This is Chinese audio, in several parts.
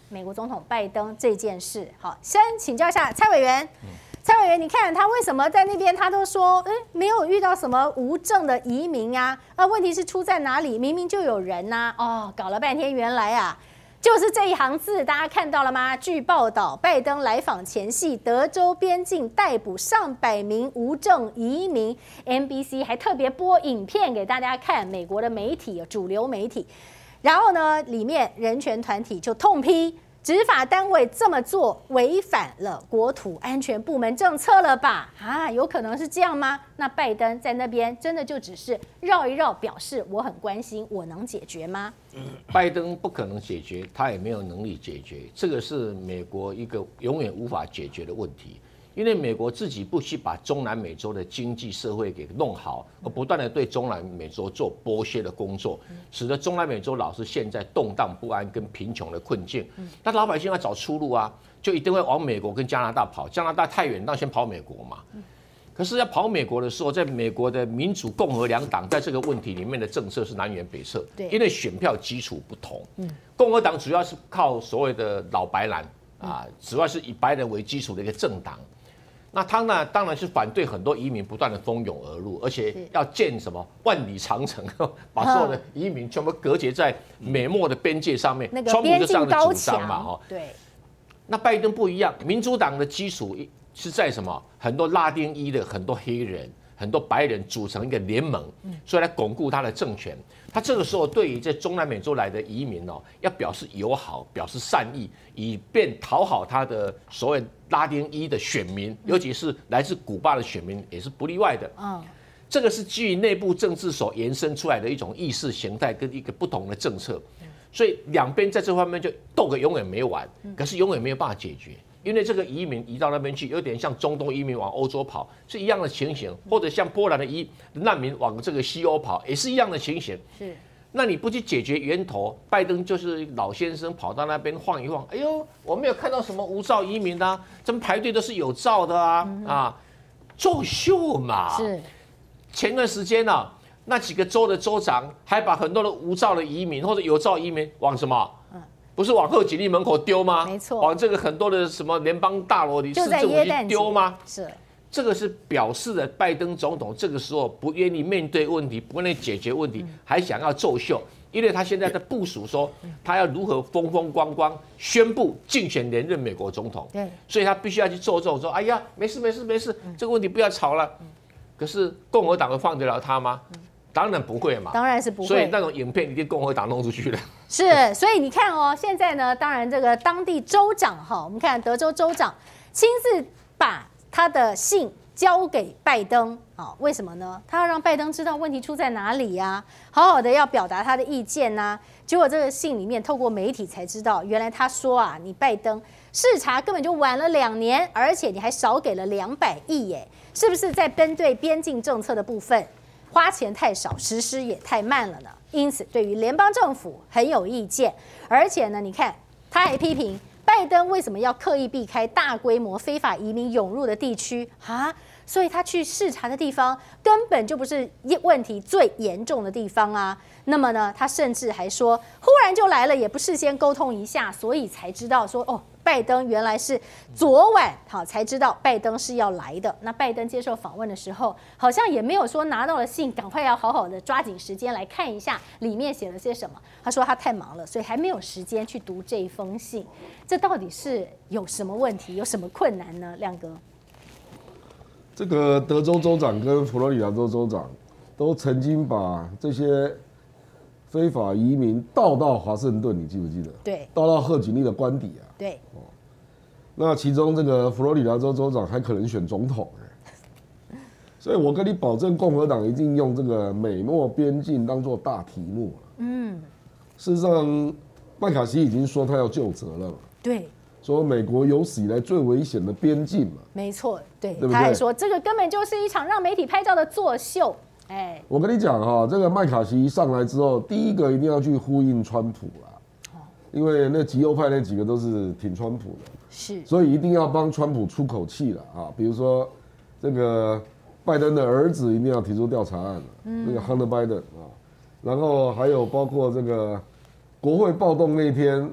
美国总统拜登这件事。好，先请教一下蔡委员。蔡委员，你看他为什么在那边他都说，没有遇到什么无证的移民啊？问题是出在哪里？明明就有人呐、搞了半天，原来啊，就是这一行字，大家看到了吗？据报道，拜登来访前夕，德州边境逮捕上百名无证移民。NBC 还特别播影片给大家看，美国的媒体，主流媒体。然后呢，里面人权团体就痛批。执法单位这么做违反了国土安全部门政策了吧？有可能是这样吗？那拜登在那边真的就只是绕一绕，表示我很关心，我能解决吗？ 拜登不可能解决，他也没有能力解决，这个是美国一个永远无法解决的问题。因为美国自己不去把中南美洲的经济社会给弄好，而不断的对中南美洲做剥削的工作，使得中南美洲老是陷在动荡不安跟贫穷的困境。那老百姓要找出路啊，就一定会往美国跟加拿大跑。加拿大太远，那先跑美国嘛。可是要跑美国的时候，在美国的民主、共和两党在这个问题里面的政策是南辕北辙，因为选票基础不同。共和党主要是靠所谓的老白蓝啊，主要是以白人为基础的一个政党。那他呢，当然是反对很多移民不断的蜂拥而入，而且要建什么万里长城，把所有的移民全部隔绝在美墨的边界上面。 那个川普就这样的主张嘛， 哈。对。 那拜登不一样，民主党的基础是在什么？很多拉丁裔的很多黑人、很多白人组成一个联盟，所以来巩固他的政权。他这个时候对于在中南美洲来的移民要表示友好，表示善意，以便讨好他的所谓拉丁裔的选民，尤其是来自古巴的选民也是不例外的。这个是基于内部政治所延伸出来的一种意识形态跟一个不同的政策，所以两边在这方面就斗个永远没完，可是永远没有办法解决。因为这个移民移到那边去，有点像中东移民往欧洲跑，是一样的情形；或者像波兰的难民往这个西欧跑，也是一样的情形。 是， 那你不去解决源头，拜登就是老先生跑到那边晃一晃，哎呦，我没有看到什么无照移民啊，这么排队都是有照的啊，作秀嘛。 是， 前段时间啊，那几个州的州长还把很多的无照的移民或者有照移民往什么？不是往贺锦丽门口丢吗？ 没错， 往这个很多的什么联邦大楼里市政府去丢吗？ 是， 这个是表示了拜登总统这个时候不愿意面对问题，不愿意解决问题，还想要奏秀，因为他现在在部署说他要如何风风光光宣布竞选连任美国总统。 对， 所以他必须要去奏奏说，哎呀，没事没事没事，这个问题不要吵了。可是共和党会放得了他吗？当然不会嘛， 当然是不会。 所以那种影片一定共和党弄出去了。 是，所以你看现在呢，当然这个当地州长我们看德州州长亲自把他的信交给拜登为什么呢？他要让拜登知道问题出在哪里呀，好好的要表达他的意见呐。结果这个信里面透过媒体才知道，原来他说你拜登视察根本就晚了2年，而且你还少给了200亿耶，是不是在针对边境政策的部分？花钱太少，实施也太慢了呢。因此，对于联邦政府很有意见，而且呢，你看他还批评拜登为什么要刻意避开大规模非法移民涌入的地区所以他去视察的地方根本就不是问题最严重的地方啊。那么呢，他甚至还说，忽然就来了，也不事先沟通一下，所以才知道说拜登原来是昨晚才知道拜登是要来的。那拜登接受访问的时候，好像也没有说拿到了信，赶快要好好的抓紧时间来看一下里面写了些什么。他说他太忙了，所以还没有时间去读这一封信。这到底是有什么问题，有什么困难呢？亮哥， 这个德州州长跟佛罗里达州州长都曾经把这些非法移民倒到华盛顿，你记不记得？ 对， 倒到贺锦丽的官邸对。 那其中这个佛罗里达州州长还可能选总统所以我跟你保证，共和党一定用这个美墨边境当作大题目事实上，麦卡锡已经说他要就责了嘛。 对。 说美国有史以来最危险的边境嘛。 没错，对， 对不对？ 他还说这个根本就是一场让媒体拍照的作秀。 我跟你讲这个麦卡锡一上来之后，第一个一定要去呼应川普啦，因为那极右派那几个都是挺川普的， 是， 所以一定要帮川普出口气了比如说这个拜登的儿子一定要提出调查案那个 Hunter Biden然后还有包括这个国会暴动那天，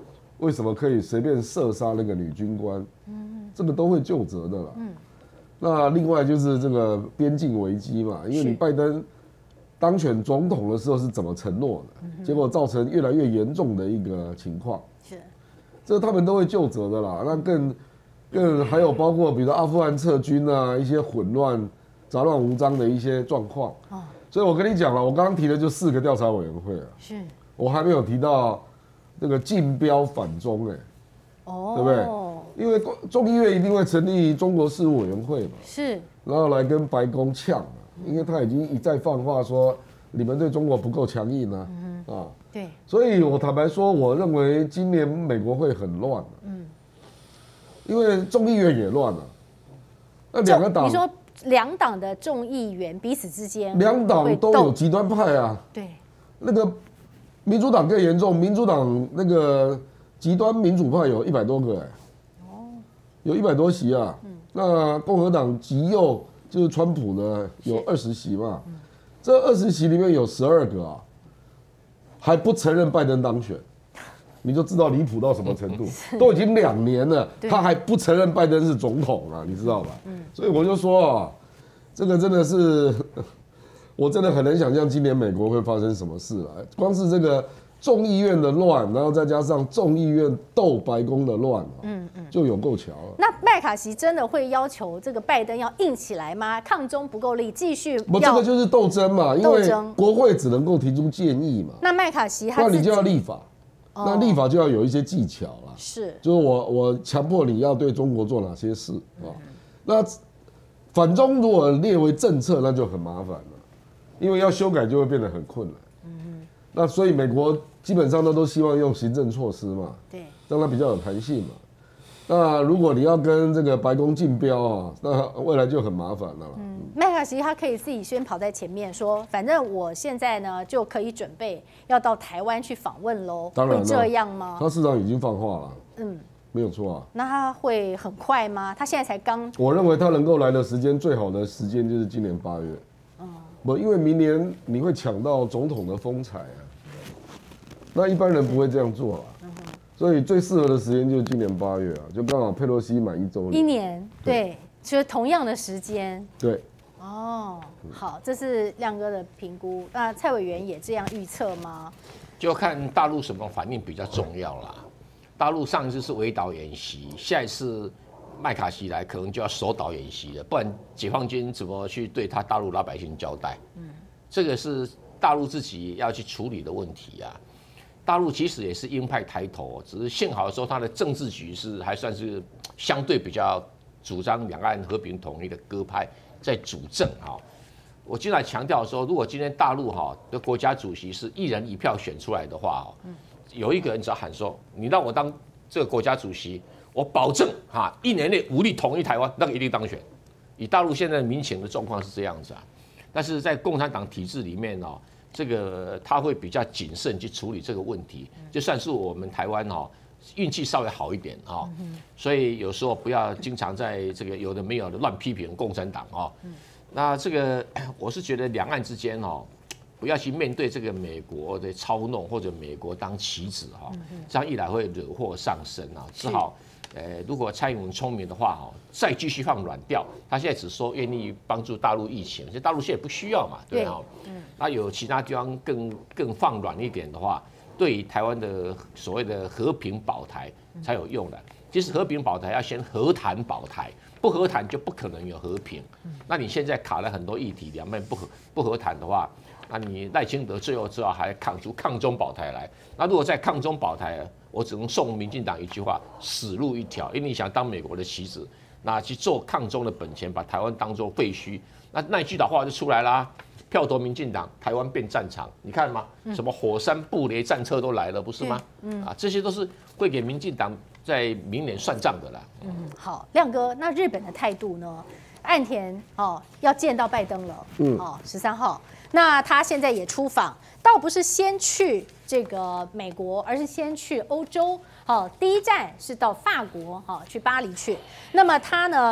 为什么可以随便射杀那个女军官？这个都会究责的啦。那另外就是这个边境危机嘛，因为你拜登当选总统的时候是怎么承诺的，结果造成越来越严重的一个情况。是，这他们都会究责的啦。那更还有包括比如说阿富汗撤军啊，一些混乱、杂乱无章的一些状况。所以我跟你讲了，我刚刚提的就4个调查委员会啊，是我还没有提到那个竞标反中对不对？因为众议院一定会成立中国事务委员会嘛，是，然后来跟白宫呛因为他已经一再放话说你们对中国不够强硬对，所以我坦白说，我认为今年美国会很乱因为众议院也乱了，那2个党， 你说2党的众议员彼此之间 ，2党都有极端派啊，对，那个民主党更严重，民主党那个极端民主派有100多个有100多席啊，那共和党极右就是川普呢有20席嘛，这20席里面有12个还不承认拜登当选，你就知道离谱到什么程度，都已经2年了，他还不承认拜登是总统了，你知道吧？所以我就说这个真的是，我真的很难想象今年美国会发生什么事了，光是这个众议院的乱，然后再加上众议院斗白宫的乱，就有够巧了。 那麦卡锡真的会要求这个拜登要硬起来吗？抗中不够力，继续不，这个就是斗争嘛，因为国会只能够提出建议嘛。 那麦卡锡那你就要立法，那立法就要有一些技巧了。是，就是我强迫你要对中国做哪些事那反中如果列为政策，那就很麻烦了，因为要修改就会变得很困难。那所以美国基本上都希望用行政措施嘛，对，让它比较有弹性嘛。那如果你要跟这个白宫竞标那未来就很麻烦了。 麦卡锡他可以自己先跑在前面说，反正我现在呢就可以准备要到台湾去访问喽。当然会这样吗？ 他市长已经放话了，没有错啊。 那他会很快吗？他现在才刚， 我认为他能够来的时间最好的时间就是今年8月。不，因为明年你会抢到总统的风采那一般人不会这样做所以最适合的时间就是今年8月就刚好佩洛西满1周年。 1年，对，就是同样的时间。 对。 好，这是亮哥的评估。那蔡委员也这样预测吗？ 就看大陆什么反应比较重要啦。大陆上一次是围岛演习，下一次麦卡锡来可能就要首岛演习了，不然解放军怎么去对他大陆老百姓交代？这个是大陆自己要去处理的问题大陆其实也是鹰派抬头，只是幸好说他的政治局势还算是相对比较主张两岸和平统一的鸽派在主政我经常强调说，如果今天大陆的国家主席是1人1票选出来的话有一个人只要喊说，你让我当这个国家主席，我保证1年内武力统一台湾，那个一定当选。以大陆现在民情的状况是这样子但是在共产党体制里面这个他会比较谨慎去处理这个问题，就算是我们台湾运气稍微好一点所以有时候不要经常在这个有的没有的乱批评共产党那这个我是觉得两岸之间不要去面对这个美国的操弄或者美国当棋子这样一来会惹祸上身只好如果蔡英文聪明的话再继续放软调，他现在只说愿意帮助大陆疫情，其实大陆现在不需要嘛，对啊，那有其他地方更放软一点的话，对于台湾的所谓的和平保台才有用的。其实和平保台要先和谈保台，不和谈就不可能有和平。那你现在卡了很多议题，两边不和谈的话，那你赖清德最后只好还抗出抗中保台来。那如果在抗中保台，我只能送民进党一句话：死路一条。因为你想当美国的棋子，那去做抗中的本钱，把台湾当作废墟，那一句老话就出来啦。票投民进党，台湾变战场，你看吗？什么火山布雷战车都来了，不是吗？这些都是会给民进党在明年算账的啦。 好，亮哥，那日本的态度呢？岸田要见到拜登了，13号，那他现在也出访，倒不是先去这个美国，而是先去欧洲。第一站是到法国，去巴黎去。那么他呢，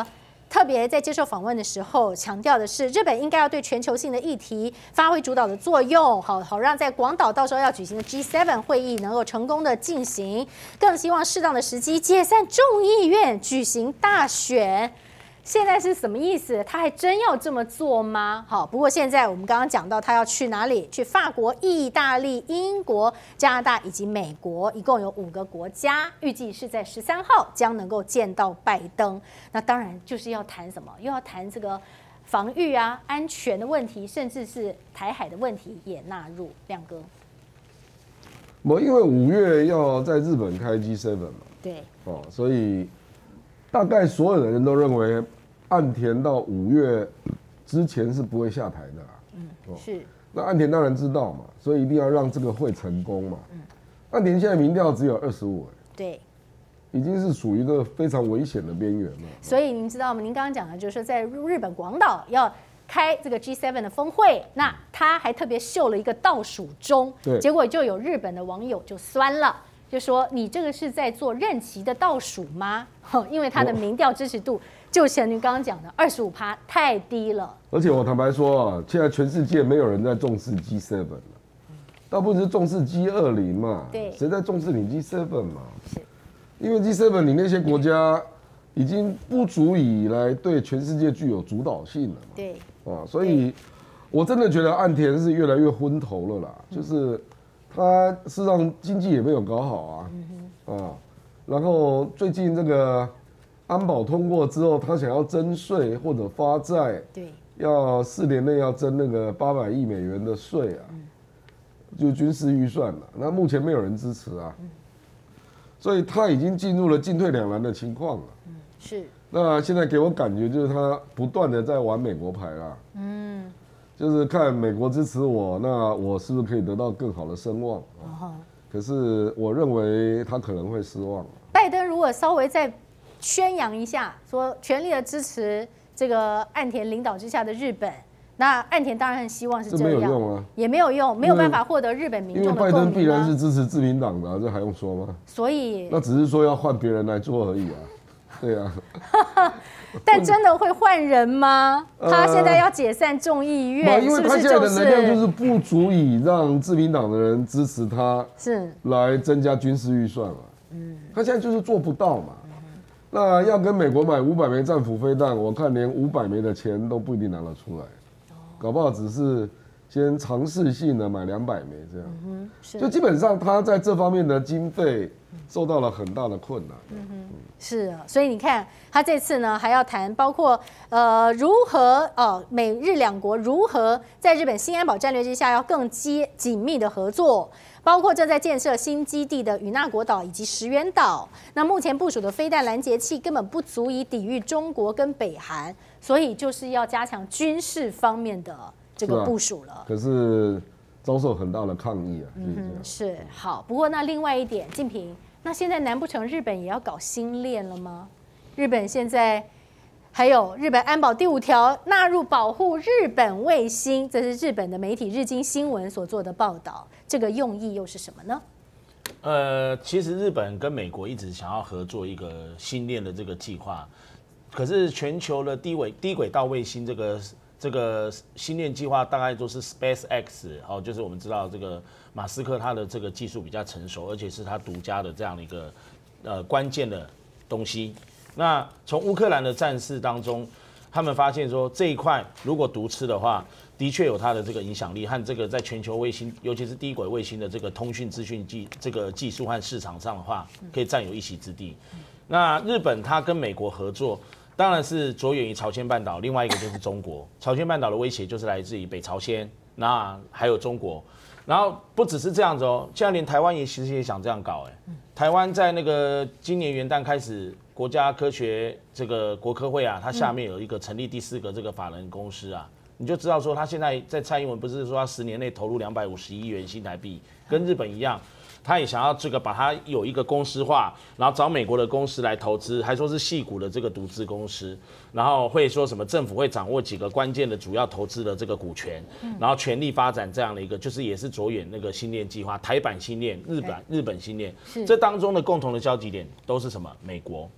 特别在接受访问的时候强调的是，日本应该要对全球性的议题发挥主导的作用，好让在广岛到时候要举行的 G7 会议能够成功的进行，更希望适当的时机解散众议院，举行大选。现在是什么意思？他还真要这么做吗？好，不过现在我们刚刚讲到他要去哪里？去法国、意大利、英国、加拿大以及美国，一共有5个国家，预计是在13号将能够见到拜登。那当然就是要谈什么？又要谈这个防御啊、安全的问题，甚至是台海的问题也纳入。亮哥， 因为5月要在日本开 G7 嘛， 对， 所以大概所有的人都认为岸田到5月之前是不会下台的啦。 是。 那岸田当然知道嘛，所以一定要让这个会成功嘛。岸田现在民调只有25， 对， 已经是属于一个非常危险的边缘了。 所以您知道吗？您刚刚讲的就是说，在日本广岛要开这个 G7 的峰会，那他还特别秀了一个倒数钟，结果就有日本的网友就酸了。就说你这个是在做任期的倒数吗？因为他的民调支持度就像您刚刚讲的25%太低了。而且我坦白说啊，现在全世界没有人在重视 G7 了，大部分是重视 G20嘛。 对， 谁在重视你 G7 嘛？是，因为 G7你那些国家已经不足以来对全世界具有主导性了嘛。 对， 所以我真的觉得岸田是越来越昏头了啦，就是他事实上经济也没有搞好啊，然后最近这个安保通过之后，他想要征税或者发债， 对， 要4年内要征那个800亿美元的税啊，就军事预算了。那目前没有人支持啊，所以他已经进入了进退两难的情况了。 是。 那现在给我感觉就是他不断的在玩美国牌啦。就是看美国支持我，那我是不是可以得到更好的声望？可是我认为他可能会失望。 拜登如果稍微再宣扬一下，说全力的支持这个岸田领导之下的日本，那岸田当然很希望是这样， 没有用啊， 也没有用，没有办法获得日本民众的共鸣。 因为拜登必然是支持自民党的，这还用说吗？ 所以那只是说要换别人来做而已啊，对啊。 但真的会换人吗？他现在要解散众议院， 因为他现在的能量就是不足以让自民党的人支持他， 是来增加军事预算嘛。他现在就是做不到嘛。那要跟美国买500枚战斧飞弹，我看连500枚的钱都不一定拿得出来，搞不好只是先尝试性的买200枚这样。就基本上他在这方面的经费受到了很大的困难。 是啊，所以你看他这次呢还要谈包括如何美日两国如何在日本新安保战略之下要更紧密的合作，包括正在建设新基地的与那国岛以及石垣岛。那目前部署的飞弹拦截器根本不足以抵御中国跟北韩，所以就是要加强军事方面的这个部署了。 可是遭受很大的抗议啊。 是好。不过那另外一点，敬平。那现在难不成日本也要搞新链了吗？日本现在还有日本安保第5条纳入保护日本卫星，这是日本的媒体日经新闻所做的报道，这个用意又是什么呢？ 其实日本跟美国一直想要合作一个新链的这个计划，可是全球的低轨道卫星这个新链计划大概都是 SpaceX 就是我们知道这个马斯克他的这个技术比较成熟，而且是他独家的这样的一个关键的东西。那从乌克兰的战事当中，他们发现说这一块如果独吃的话，的确有它的这个影响力和这个在全球卫星，尤其是低轨卫星的这个通讯资讯这个技术和市场上的话，可以占有一席之地。那日本它跟美国合作，当然是着眼于朝鲜半岛，另外一个就是中国。朝鲜半岛的威胁就是来自于北朝鲜，那还有中国。然后不只是这样子现在连台湾其实也想这样搞台湾在那个今年元旦开始，国家科学这个国科会它下面有一个成立第4个这个法人公司你就知道说他现在在蔡英文不是说他10年内投入250亿元新台币，跟日本一样。他也想要这个把它有一个公司化，然后找美国的公司来投资，还说是矽谷的这个独资公司，然后会说什么政府会掌握几个关键的主要投资的这个股权，然后全力发展这样的一个，就是也是着眼那个新链计划，台版新链、日本新链，这当中的共同的交集点都是什么？美国。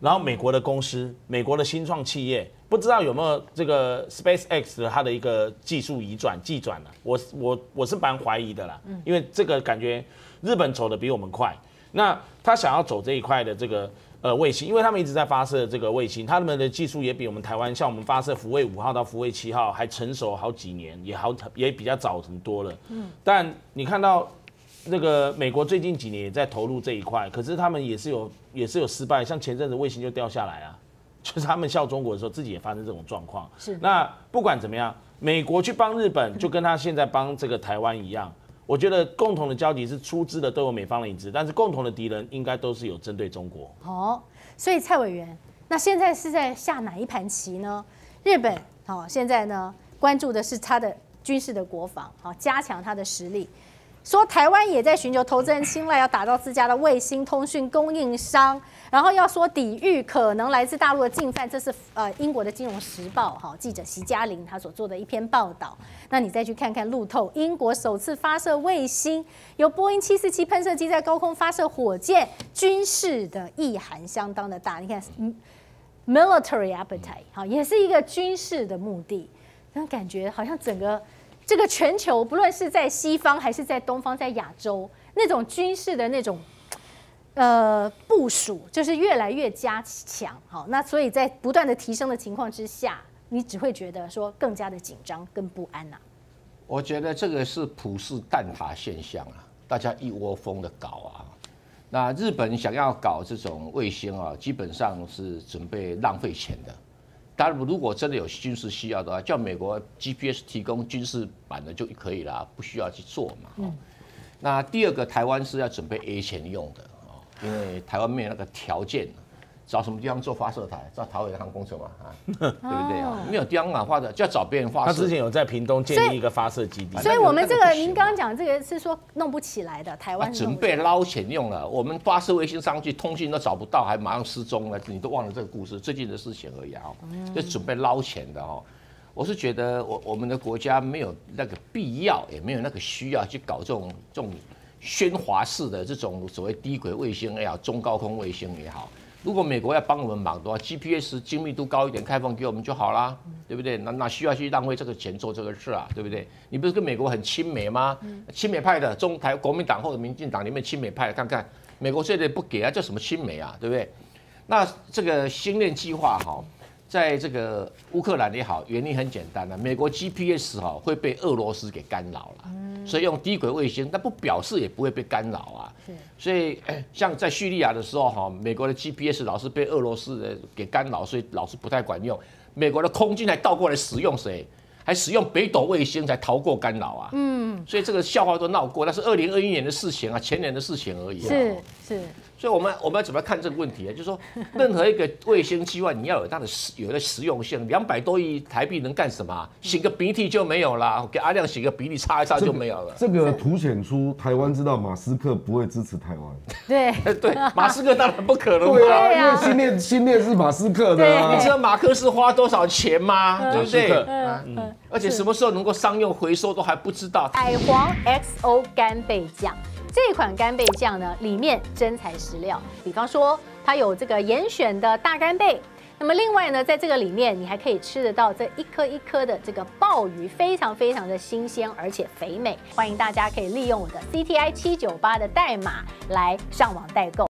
然后美国的公司、美国的新创企业，不知道有没有这个 SpaceX 的它的一个技术技转了？我是蛮怀疑的啦，因为这个感觉日本走的比我们快，那他想要走这一块的这个卫星，因为他们一直在发射这个卫星，他们的技术也比我们台湾，像我们发射福卫5号到福卫7号还成熟好几年，也比较早很多了。但你看到那个美国最近几年也在投入这一块，可是他们也是有失败，像前阵子卫星就掉下来啊，就是他们效中国的时候，自己也发生这种状况。 是。 那不管怎么样，美国去帮日本，就跟他现在帮这个台湾一样。我觉得共同的交集是出资的都有美方的影子，但是共同的敌人应该都是有针对中国。 哦，所以蔡委员，那现在是在下哪一盘棋呢？日本现在呢关注的是他的军事的国防，加强他的实力。说台湾也在寻求投资人青睐，要打造自家的卫星通讯供应商，然后要说抵御可能来自大陆的进犯，这是英国的《金融时报》记者席嘉玲他所做的一篇报道。那你再去看看路透，英国首次发射卫星，由波音747喷射机在高空发射火箭，军事的意涵相当的大。你看 ，military appetite 也是一个军事的目的，那感觉好像整个。这个全球，不论是在西方还是在东方，在亚洲，那种军事的那种部署，就是越来越加强。好，那所以在不断的提升的情况之下，你只会觉得说更加的紧张跟不安呐。 我觉得这个是普世蛋挞现象啊，大家一窝蜂的搞啊。那日本想要搞这种卫星啊，基本上是准备浪费钱的。当然，如果真的有军事需要的话，叫美国 GPS 提供军事版的就可以了，不需要去做嘛。那第二个，台湾是要准备 A 钱用的因为台湾没有那个条件，找什么地方做发射台？找桃园航空城嘛对不对啊？没有地方哪发的，就要找别人发射。 他之前有在屏东建立一个发射基地， 所以我们这个您刚刚讲这个是说弄不起来的，台湾准备捞钱用了。我们发射卫星上去，通讯都找不到，还马上失踪了，你都忘了这个故事，最近的事情而已就准备捞钱的我是觉得我们的国家没有那个必要，也没有那个需要去搞这种喧哗式的这种所谓低轨卫星也好，中高空卫星也好。如果美国要帮我们忙的话 ，GPS 精密度高一点，开放给我们就好啦，对不对？哪需要去浪费这个钱做这个事啊，对不对？你不是跟美国很亲美吗？亲美派的中台国民党或者民进党里面亲美派的，看看美国现在不给啊，叫什么亲美啊，对不对？那这个星链计划在这个乌克兰也好，原因很简单美国 GPS 会被俄罗斯给干扰了，所以用低轨卫星，但不表示也不会被干扰啊。所以像在叙利亚的时候美国的 GPS 老是被俄罗斯的给干扰，所以老是不太管用。美国的空军还倒过来使用谁？还使用北斗卫星才逃过干扰啊。所以这个笑话都闹过，那是2021年的事情啊，前年的事情而已。 是。 所以我们要怎么看这个问题呢？就是说，任何一个卫星计划，你要有它的有的实用性。200多亿台币能干什么？擤个鼻涕就没有啦，给阿亮擤个鼻涕擦一擦就没有了。 这个凸显出台湾知道马斯克不会支持台湾。 对， 马斯克当然不可能。 对啊，因为星链是马斯克的你知道马克思花多少钱吗？对不对？而且什么时候能够商用回收都还不知道。 海皇 XO 干贝酱。这款干贝酱呢，里面真材实料，比方说它有这个严选的大干贝，那么另外呢，在这个里面你还可以吃得到这一颗一颗的这个鲍鱼，非常非常的新鲜而且肥美。欢迎大家可以利用我的 CTI798的代码来上网代购。